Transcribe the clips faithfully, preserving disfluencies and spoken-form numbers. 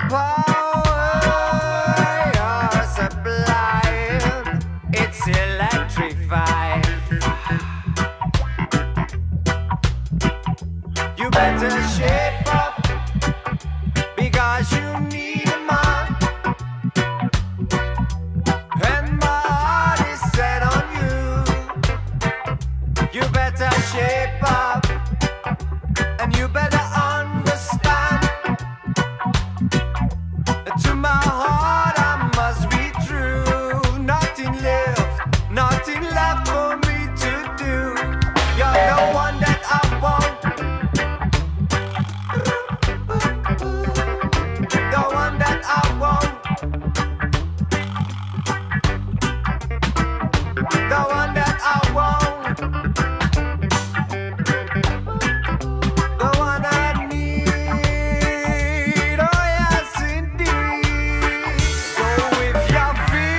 power you're supplying, it's electrified. You better shape up, because you need a man. And my heart is set on you. You better shape up, and you better understand. To my heart I must be true. Nothing left, nothing left for me to do. You're the one that I want, the one that I want, the one that I want, the one I need. Oh yes indeed. So if you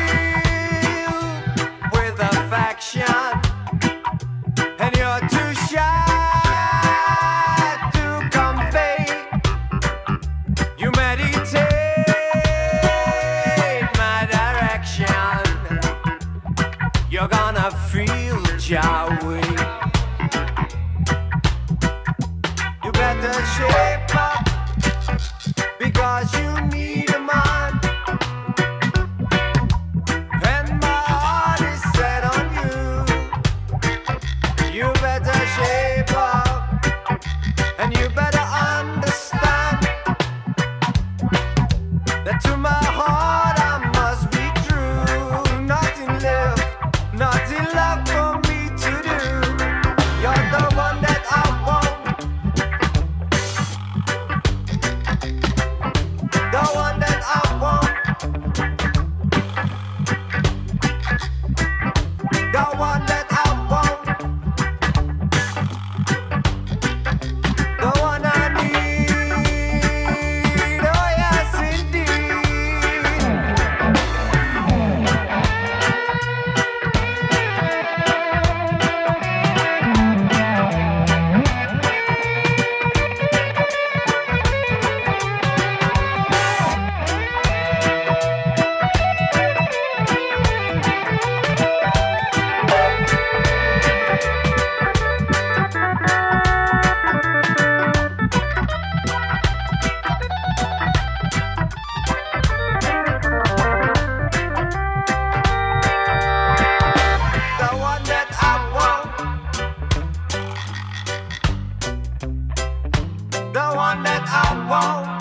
feel with affection and you're too shy to convey, you meditate my direction, you're gonna feel joy. You better shape up, because you need a man. And my heart is set on you. You better shape up, and you better understand that to my heart I must be true. Nothing left, nothing left for me to do. You're the one that I want, the one that I want, the one that I want, the one I need. Oh yes indeed. The one that I want, the one that I want.